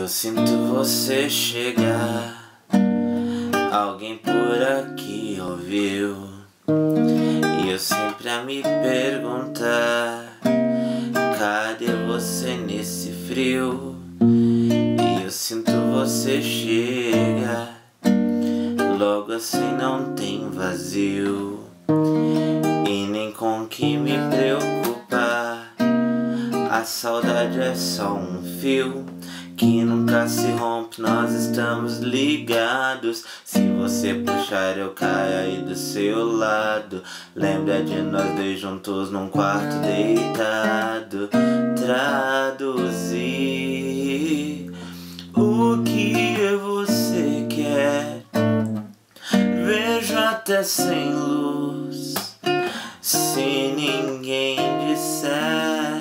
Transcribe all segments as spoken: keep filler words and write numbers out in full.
Eu sinto você chegar, alguém por aqui ouviu, e eu sempre a me perguntar: cadê você nesse frio? E eu sinto você chegar, logo assim não tem vazio, e nem com que me preocupar. A saudade é só um fio que nunca se rompe, nós estamos ligados. Se você puxar eu caio aí do seu lado. Lembra de nós dois juntos num quarto deitado. Traduzir o que você quer, vejo até sem luz. Se ninguém disser,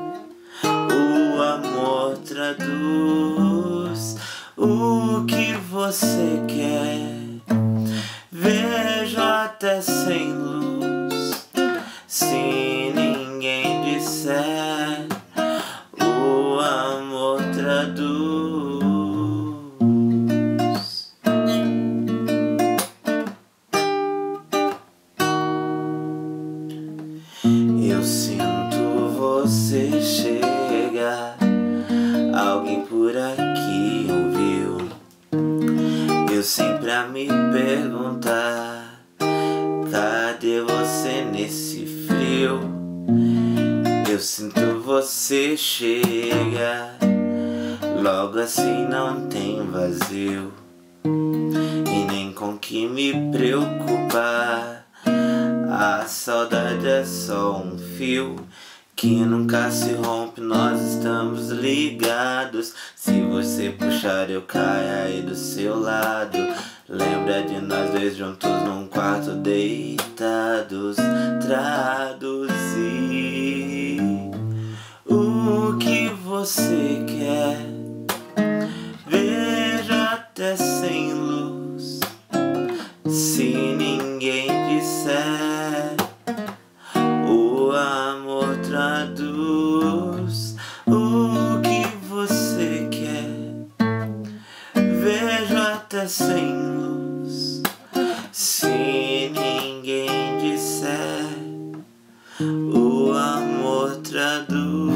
o amor traduz o que você quer, vejo até sem luz. Se ninguém disser, o amor traduz. Eu sinto você chegar, alguém por aqui ouviu, eu sempre a me perguntar: cadê você nesse frio? Eu sinto você chegar, logo assim não tem vazio, e nem com que me preocupar. A saudade é só um fio que nunca se rompe, nós estamos ligados. Se você puxar eu caio aí do seu lado. Lembra de nós dois juntos num quarto deitados. Traduzir o que você quer, veja até sem luz. Se ninguém disser, o amor traduz o que você quer, vejo até sem luz. Se ninguém disser, o amor traduz.